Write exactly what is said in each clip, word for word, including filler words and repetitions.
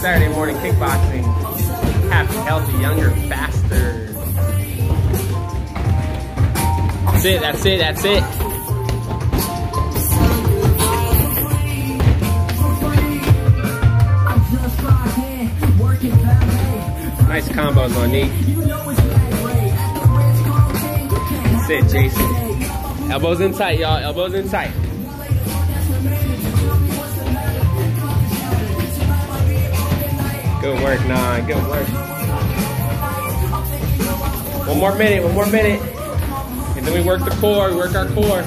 Saturday morning kickboxing. Happy, healthy, younger, faster. That's it, that's it, that's it. Nice combos, Monique. That's it, Jason. Elbows in tight, y'all. Elbows in tight. Good work, Nine. Good work. One more minute, one more minute. And then we work the core, we work our core.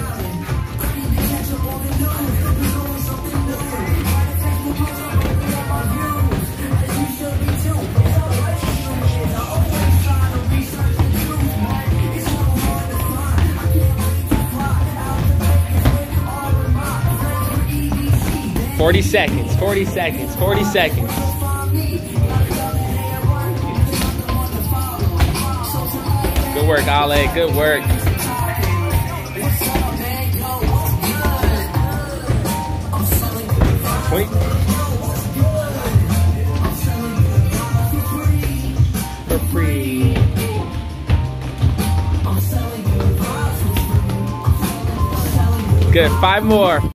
Forty seconds, forty seconds, forty seconds. Good work, Ale. Good work. Point. For free. Good. Five more.